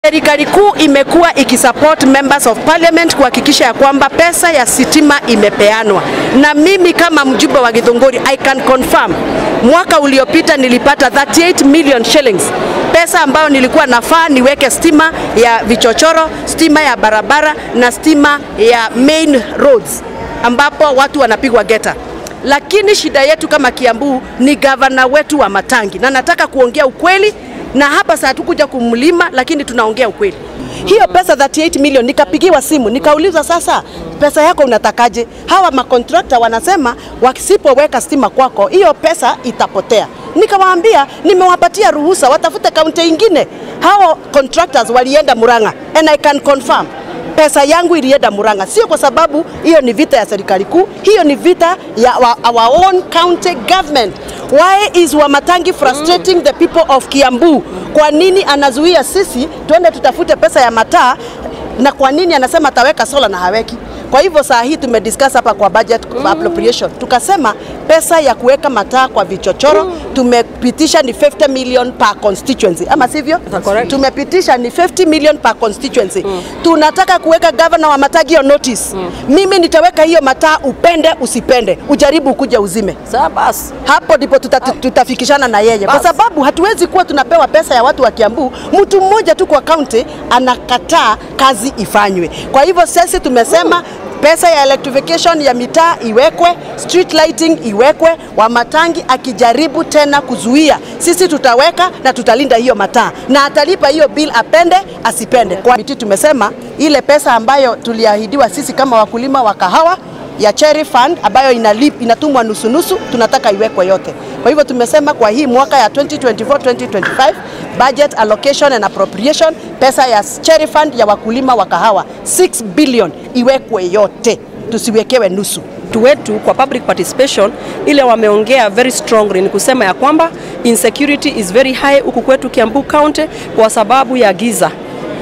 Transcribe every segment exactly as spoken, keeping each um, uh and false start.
Serikali kuu imekuwa ikisupport members of parliament kuhakikisha ya kwamba pesa ya sitima imepeanwa. Na mimi kama mjumbe wa Githunguri, I can confirm mwaka uliopita nilipata thirty-eight million shillings. Pesa ambayo nilikuwa nafaa niweke stima ya vichochoro, stima ya barabara na stima ya main roads ambapo watu wanapigwa geta. Lakini shida yetu kama Kiambu ni gavana wetu Wamatangi, na nataka kuongea ukweli, na hapa saa tukuja kumlima lakini tunaongea ukweli. Hiyo pesa thirty-eight million nikapigiwa simu, nikaulizwa sasa pesa yako unatakaje? Hawa makontrakta wanasema wakisipoweka stima kwako hiyo pesa itapotea. Nikawaambia nimewapatia ruhusa watafute kaunti nyingine. Hao contractors walienda Murang'a, and I can confirm pesa yangu ilienda Murang'a, sio kwa sababu hiyo ni vita ya serikali kuu, hiyo ni vita ya our own county government. Why is Wamatangi frustrating mm. the people of Kiambu? Kwa nini anazuia sisi tuende tutafute pesa ya Mataa, na kwa nini anasema ataweka sola na haweki? Kwa hivyo saa hii tumediscuss hapa kwa budget mm. appropriation, tukasema pesa ya kuweka Mataa kwa vichochoro mm. tumepitisha ni fifty million per constituency, ama sivyo? Tumepitisha ni fifty million per constituency mm. tunataka kuweka governor wa Mataa on notice mm. mimi nitaweka hiyo Mataa upende usipende, ujaribu kuja uzime. Sawa basi. Hapo ndipo tuta, tutafikishana na yeye, kwa sababu hatuwezi kuwa tunapewa pesa ya watu wa Kiambu, mtu mmoja tu kwa county anakataa kazi ifanywe. Kwa hivyo sisi tumesema pesa ya electrification ya mitaa iwekwe, street lighting iwekwe. Wamatangi akijaribu tena kuzuia, sisi tutaweka na tutalinda hiyo Mataa, na atalipa hiyo bill apende asipende. Kwa hivyo tumesema ile pesa ambayo tuliahidiwa sisi kama wakulima wa kahawa ya cherry fund ambayo inalip inatumwa nusu nusu, tunataka iwekwe yote. Kwa hivyo tumesema kwa hii mwaka ya twenty twenty-four twenty twenty-five budget allocation and appropriation, pesa ya cherry fund ya wakulima wa kahawa six billion iwekwe yote, tusiwekewe nusu. Wetu kwa public participation ile wameongea very strongly ni kusema ya kwamba insecurity is very high huku kwetu Kiambu County kwa sababu ya giza.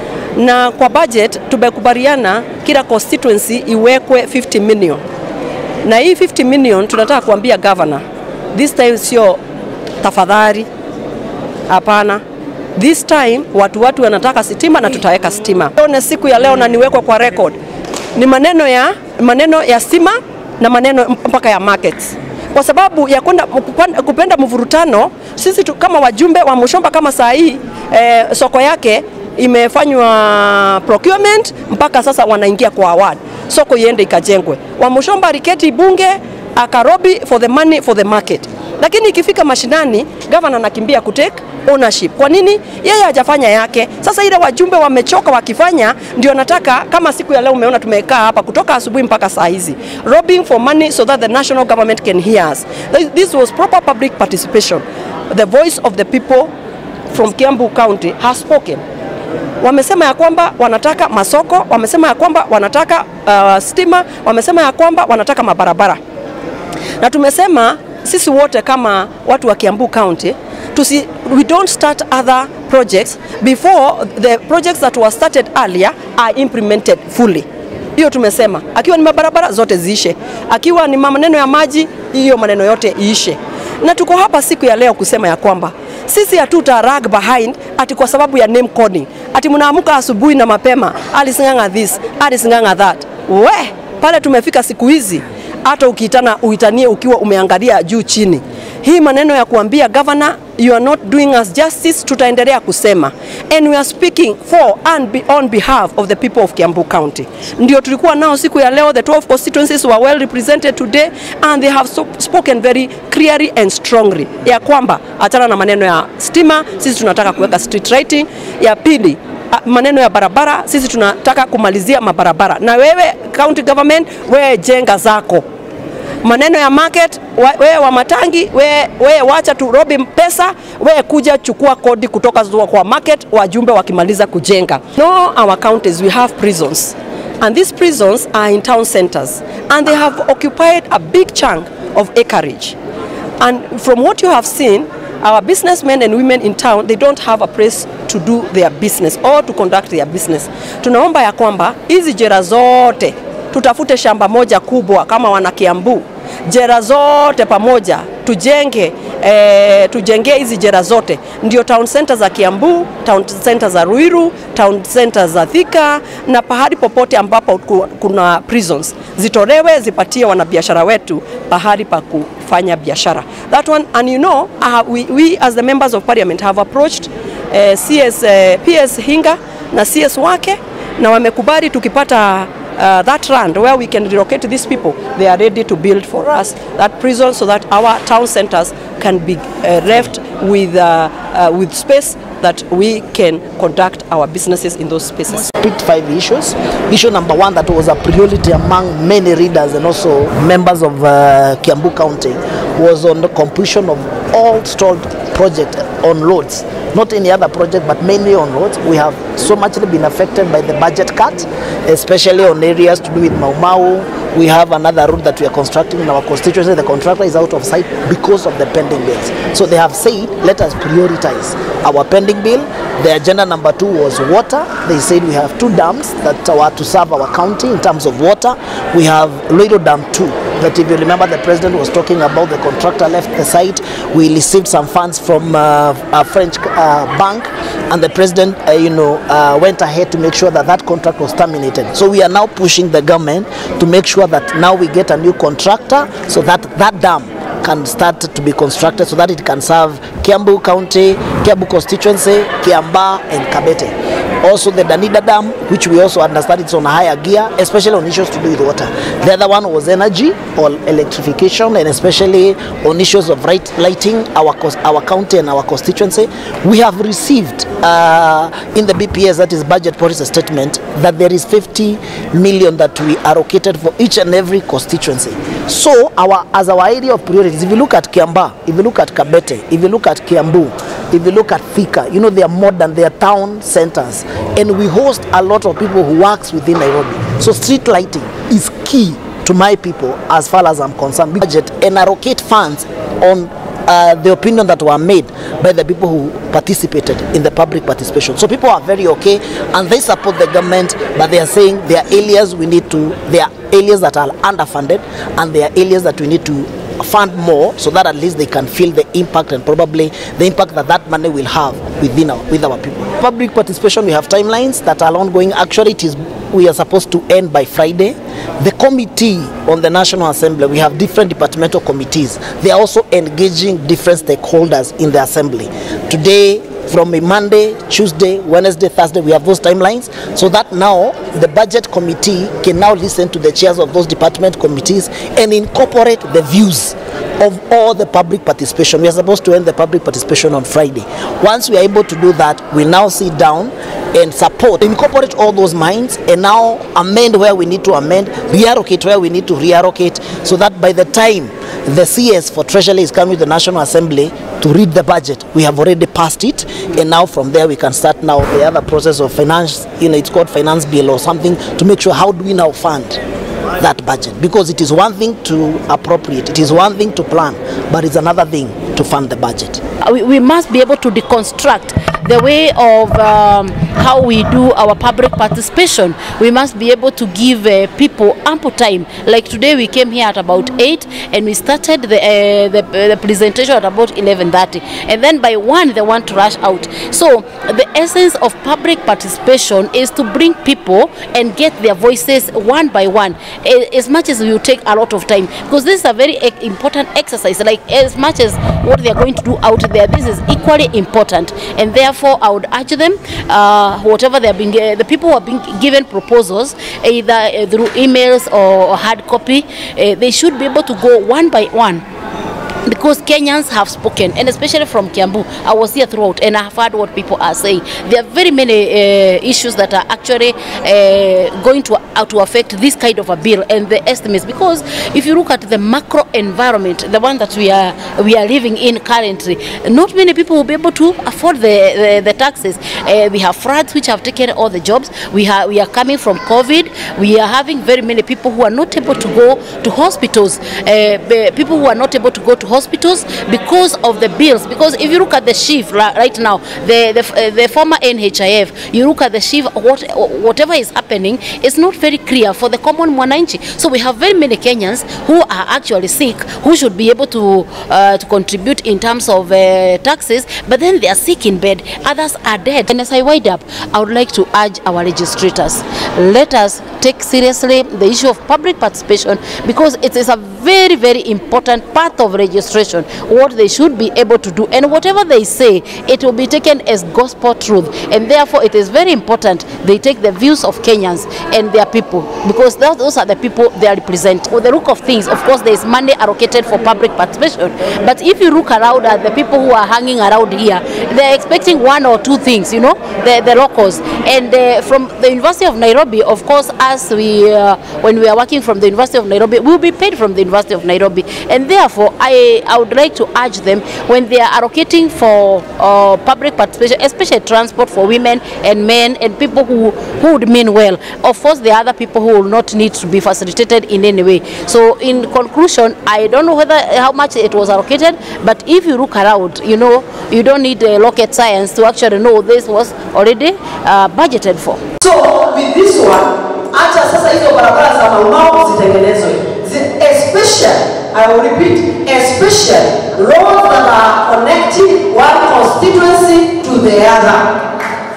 Na kwa budget tumekubaliana kila constituency iwekwe fifty million. Na hii fifty million tunataka kuambia governor, this time sio tafadhali, hapana. This time watu watu wanataka stima na tutaweka stima. Ona siku ya leo na niwekwa kwa record. Ni maneno ya maneno ya stima na maneno mpaka ya markets. Kwa sababu ya kwenda kupenda mvurutano, sisi tu, kama wajumbe wa Mushomba kama saa hii eh, soko yake imefanywa procurement mpaka sasa wanaingia kwa award. Soko iende ikajengwe. Wa Mushomba riketi bunge akarobi for the money for the market. Lakini ikifika mashinani governor anakimbia kutake ownership. Kwa nini? Yeye hajafanya yake. Sasa ile wajumbe wamechoka wakifanya, ndio nataka kama siku ya leo umeona tumekaa hapa kutoka asubuhi mpaka saa hizi. Robbing for money so that the national government can hear us. This was proper public participation. The voice of the people from Kiambu County has spoken. Wamesema ya kwamba wanataka masoko, wamesema ya kwamba wanataka uh, stima, wamesema ya kwamba wanataka mabarabara. Na tumesema sisi wote kama watu wa Kiambu County, tusi, we don't start other projects before the projects that were started earlier are implemented fully. Hiyo tumesema, akiwa ni mabarabara zote ziishe, akiwa ni maneno ya maji, hiyo maneno yote iishe. Na tuko hapa siku ya leo kusema ya kwamba sisi hatuta rag behind ati kwa sababu ya name calling. Ati mnaamuka asubuhi na mapema, alisinganga this, alisinganga that. We, pale tumefika siku hizi, hata ukiitana uitanie ukiwa umeangalia juu chini. Hii maneno ya kuambia governor, you are not doing us justice, tutaendelea kusema. And we are speaking for and be on behalf of the people of Kiambu County. Ndio tulikuwa nao siku ya leo, the twelve constituencies were well represented today and they have so, spoken very clearly and strongly. Ya kwamba achana na maneno ya stima, sisi tunataka kuweka street lighting. Ya pili, maneno ya barabara, sisi tunataka kumalizia mabarabara. Na wewe county government, wewe jenga zako. Maneno ya market, wewe Wamatangi, wewe wewe wacha tu robi pesa, wewe kuja chukua kodi kutoka kwa market, wajumbe wakimaliza kujenga. No, our counties we have prisons. And these prisons are in town centers and they have occupied a big chunk of acreage. And from what you have seen, our businessmen and women in town, they don't have a place to do their business or to conduct their business. Tunaomba ya kwamba hizi jera zote tutafute shamba moja kubwa kama wana Kiambu. Jera zote pamoja tujenge eh, tujenge hizi jera zote, ndio town center za Kiambu, town center za Ruiru, town center za Thika na pahali popote ambapo kuna prisons zitolewe, zipatie wanabiashara wetu pahali pa kufanya biashara. That one, and you know, uh, we, we as the members of parliament have approached uh, C S, uh, P S Hinga na C S wake, na wamekubali tukipata Uh, that land where we can relocate these people, they are ready to build for us that prison so that our town centers can be uh, left with, uh, uh, with space that we can conduct our businesses in those spaces. Picked five issues. Issue number one that was a priority among many readers and also members of uh, Kiambu County was on the completion of all stalled projects on roads. Not any other project, but mainly on roads. We have so much been affected by the budget cut, especially on areas to do with Mau Mau. We have another road that we are constructing in our constituency. The contractor is out of sight because of the pending bills. So they have said, let us prioritize our pending bill. The agenda number two was water. They said we have two dams that are to serve our county in terms of water. We have Loiro Dam two, that if you remember the president was talking about, the contractor left the site. We received some funds from uh, a French uh, bank, and the president uh, you know, uh, went ahead to make sure that that contract was terminated. So we are now pushing the government to make sure that now we get a new contractor so that that dam can start to be constructed so that it can serve Kiambu County, Kiambu constituency, Kiamba and Kabete. Also the Danida Dam, which we also understand it's on a higher gear, especially on issues to do with water. The other one was energy or electrification, and especially on issues of right lighting our our county and our constituency. We have received uh, in the B P S, that is budget policy statement, that there is fifty million that we allocated for each and every constituency. So our as our area of priorities, if you look at Kiamba, if you look at Kabete, if you look at Kiambu, if you look at Thika, you know, they are modern, they are town centers, and we host a lot of people who works within Nairobi. So street lighting is key to my people as far as I'm concerned. Budget and allocate funds on uh, the opinion that were made by the people who participated in the public participation. So people are very okay and they support the government, but they are saying there are areas we need to, there are areas that are underfunded, and there are areas that we need to fund more so that at least they can feel the impact and probably the impact that that money will have within our, with our people. Public participation, we have timelines that are ongoing. Actually, it is we are supposed to end by Friday. The committee on the National Assembly, we have different departmental committees. They are also engaging different stakeholders in the assembly. Today, from a Monday, Tuesday, Wednesday, Thursday, we have those timelines, so that now the budget committee can now listen to the chairs of those department committees and incorporate the views of all the public participation. We are supposed to end the public participation on Friday. Once we are able to do that, we now sit down and support, incorporate all those minds, and now amend where we need to amend, reallocate where we need to reallocate, so that by the time the C S for Treasury is coming to the National Assembly to read the budget, we have already passed it, and now from there we can start now the other process of finance, you know, it's called finance bill or something, to make sure how do we now fund that budget, because it is one thing to appropriate, it is one thing to plan, but it's another thing to fund the budget. We, we must be able to deconstruct the way of um, how we do our public participation. We must be able to give uh, people ample time. Like today we came here at about eight and we started the, uh, the, the presentation at about eleven thirty, and then by one they want to rush out. So the essence of public participation is to bring people and get their voices one by one, as much as you take a lot of time, because this is a very important exercise. Like as much as what they are going to do out there, this is equally important, and therefore I would urge them, uh, whatever they are being, uh, the people who are being given proposals, either uh, through emails or hard copy, uh, they should be able to go one by one, because Kenyans have spoken, and especially from Kiambu. I was here throughout and I have heard what people are saying. There are very many uh, issues that are actually uh, going to, uh, to affect this kind of a bill and the estimates, because if you look at the macro environment, the one that we are we are living in currently, not many people will be able to afford the, the, the taxes. Uh, we have floods which have taken all the jobs. We, have, we are coming from COVID. We are having very many people who are not able to go to hospitals, uh, people who are not able to go to hospitals because of the bills. Because if you look at the shift right now, the the, uh, the former N H I F, you look at the shift, what, whatever is happening, it's not very clear for the common mwananchi. So we have very many Kenyans who are actually sick, who should be able to uh, to contribute in terms of uh, taxes, but then they are sick in bed, others are dead. And as I wind up, I would like to urge our legislators, let us take seriously the issue of public participation, because it is a very very important part of registration, what they should be able to do, and whatever they say, it will be taken as gospel truth, and therefore it is very important they take the views of Kenyans and their people, because those are the people they represent. With the look of things, of course there is money allocated for public participation, but if you look around at the people who are hanging around here, they are expecting one or two things, you know, the, the locals. And uh, from the University of Nairobi, of course, as we uh, when we are working from the University of Nairobi, we will be paid from the University of Nairobi, and therefore I, I would like to urge them, when they are allocating for uh, public participation, especially transport for women and men and people who, who would mean well. Of course, there are other people who will not need to be facilitated in any way. So in conclusion, I don't know whether how much it was allocated, but if you look around, you know, you don't need uh, rocket science to actually know this was already uh, budgeted for. So with this one, acha sasa hizo barabara za maumau zitengenezwe, especially, I will repeat, especially roads that are connecting one constituency to the other.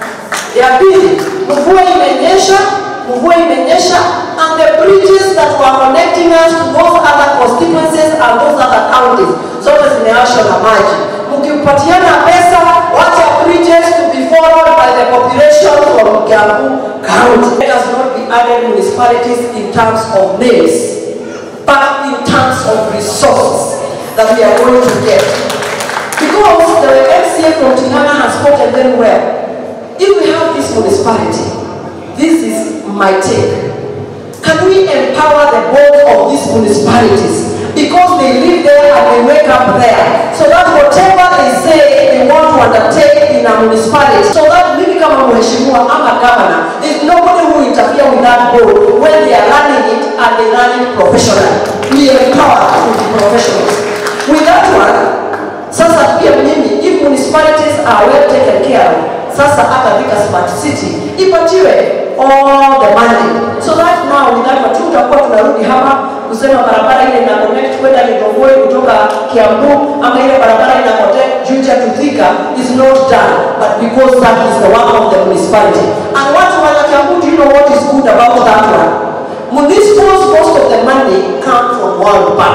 Ya pili, mvua imenyesha, mvua imenyesha, and the bridges that were connecting us to those other constituencies and those other counties, zote zimeashwa na maji. Mkipatiana pesa, wacha bridges to be followed by the population from Kiambu County. Let us not be added municipalities in terms of names, but in terms of resources that we are going to get. Because the M C A from Tingana has spoken very well. If we have this municipality, this is my take. Can we empower the board of these municipalities? Because they live there and they wake up there. So that whatever they say they want to undertake in a municipality, so that mimi kama mheshimiwa ama governor, there's nobody who interfere with that board when they are running it and they run it professionally. We empower to be professionals. With that one, sasa pia mimi, if municipalities are well taken care of, sasa hata Vika Smart City ipatiwe all the money, so that now with that one tutakuwa tunarudi hapa kusema barabara ile ina connect kwenda Nitaweka kutoka Kiambu ama ile barabara ina connect Juja to Thika is not done, but because that is the work of the municipality. And what one Kiambu, do you know what is good about that one? Municipals, most of the money come from World Bank.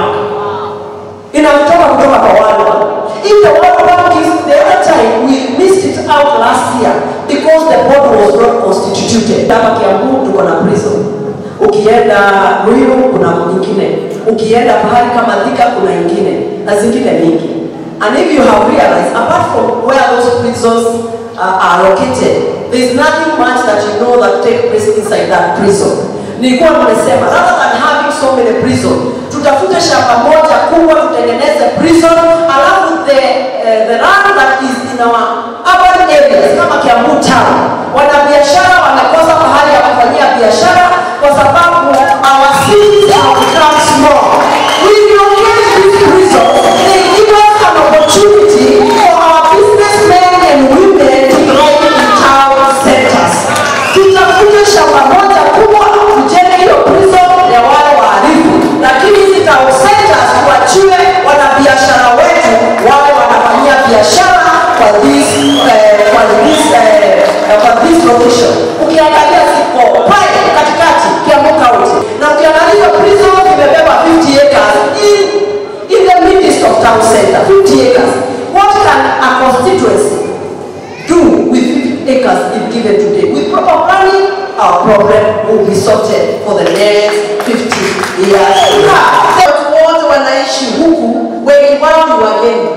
Inatoka kutoka kwa World Bank. If the World Bank is the other time, we missed it out last year because the board was not constituted. Hapa Kiambu tuko na prison. Ukienda Ruiru kuna nyingine. Ukienda pahali kama Thika kuna nyingine. Na zingine nyingi. And if you have realized, apart from where those prisons uh, are located, there is nothing much that you know that take place inside that prison. Nilikuwa nimesema, rather than having so many prisons, tutafute shamba moja kubwa tutengeneze prison, alafu the uh, the land that is in our urban areas kama Kiambu town, wanabiashara wamekosa pahali ya kufanyia biashara kwa sababu our cities have become small. We locate these prisons, they give us an opportunity for our businessmen and women to thrive in town centers. Tutafute shamba moja kubwa tujenge hiyo prison ya wale wahalifu, lakini hizi town centers tuachiwe wanabiashara wetu wale wanafanyia biashara kwa this uh, kwa this uh, kwa this location. Ukiangalia ziko pale katikati Kiambu County, na ukiangalia prison imebeba fifty acres in in the midst of town center. fifty acres. What can a constituency do with fifty acres if given today? With proper planning, our problem will be sorted for the next fifty years. Watu wote wanaishi huku, wengi wao ni wageni.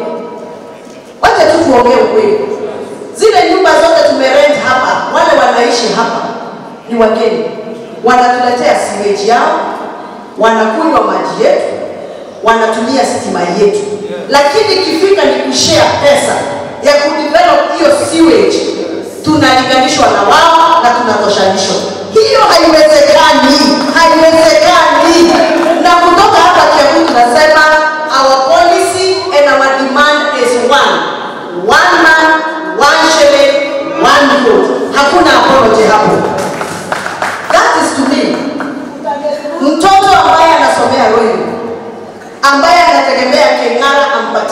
Wacha tu tuongee ukweli. Zile nyumba zote tumerent hapa, wale wanaishi hapa ni wageni. Wanatuletea sewage yao, wanakunywa maji yetu, wanatumia stima yetu. Lakini ikifika ni kushare pesa ya kudevelop hiyo sewage, tunalinganishwa na wao na tunatoshanishwa. Hiyo haiwezekani, haiwezekani. Na kutoka hapa Kiambu tunasema our policy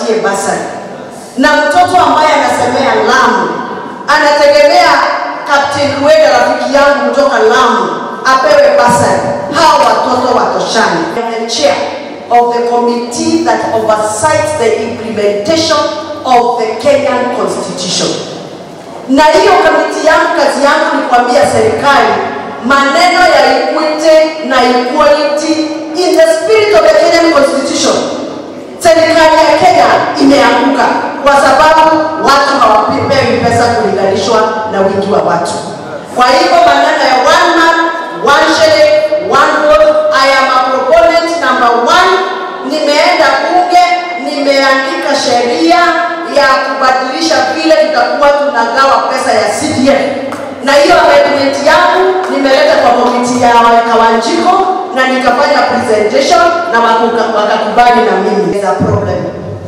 tuwapatie basari. Na mtoto ambaye anasemea Lamu anategemea Captain Rueda, rafiki yangu kutoka Lamu, apewe basari. Hao watoto watoshani. I'm the chair of the committee that oversights the implementation of the Kenyan Constitution. Na hiyo kamiti yangu, kazi yangu ni kuambia serikali maneno ya equity na equality in the spirit of the Kenyan Constitution. Serikali ya Kenya imeanguka kwa sababu watu hawapewi pesa kulinganishwa na wingi wa watu. Kwa hivyo maneno ya one man, one shilling, one vote, I am a proponent number one. Nimeenda bunge, nimeandika sheria ya kubadilisha vile tutakuwa tunagawa pesa ya C D F. Na hiyo amendment yangu nimeleta kwa komiti ya Kawanjiko na nikafanya presentation na wakakubali na mimi. There's a problem.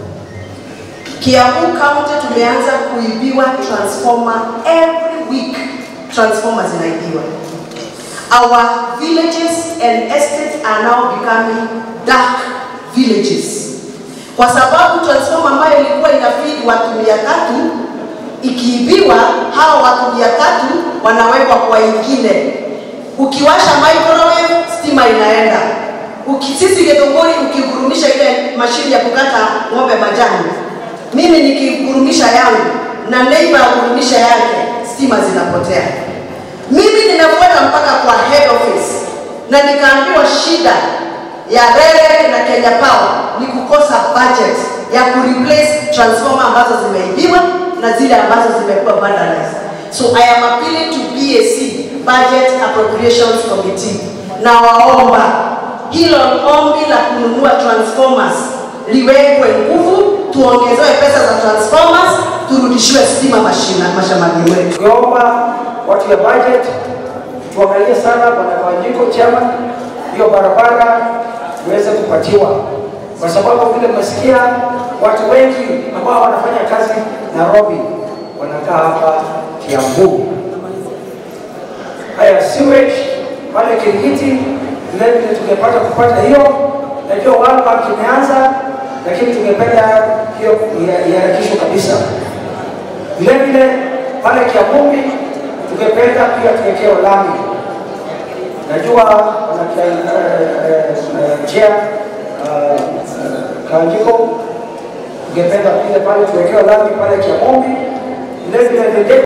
Kiambu County tumeanza kuibiwa transformer every week. Transformers zinaibiwa. Our villages and estates are now becoming dark villages. Kwa sababu transformer ambayo ilikuwa inafeed watu mia tatu ikiibiwa, hao watu mia tatu wanawekwa kwa ingine. Ukiwasha microwave, stima inaenda. Ukisisi Githunguri ukigurumisha ile mashini ya kukata ng'ombe majani, mimi nikigurumisha yangu na neighbor agurumisha yake, stima zinapotea. Mimi nimefuata mpaka kwa head office na nikaambiwa shida ya Rere na Kenya Power ni kukosa budget ya kureplace transformer ambazo zimeibiwa na zile ambazo zimekuwa vandalized. So I am appealing to B A C, Budget Appropriations Committee, na waomba hilo ombi la kununua transformers liwekwe nguvu, tuongezewe pesa za transformers, turudishiwe stima mashina mashambani wetu. Tuomba watu ya budget tuangalie sana kwa Kawanjiko chama hiyo barabara iweze kupatiwa, kwa sababu vile mmesikia watu wengi ambao wanafanya kazi Nairobi wanakaa hapa Kiambu. Haya sewage pale Kirigiti vile vile tungepata kupata hiyo, najua World Bank imeanza, lakini tungependa hiyo iharakishwe kabisa. Vile vile pale Kiambu tungependa pia tuwekewe lami. Najua wanachia Kawanjiko tungependa pia pale tuwekewe lami pale Kiambu. Vile vile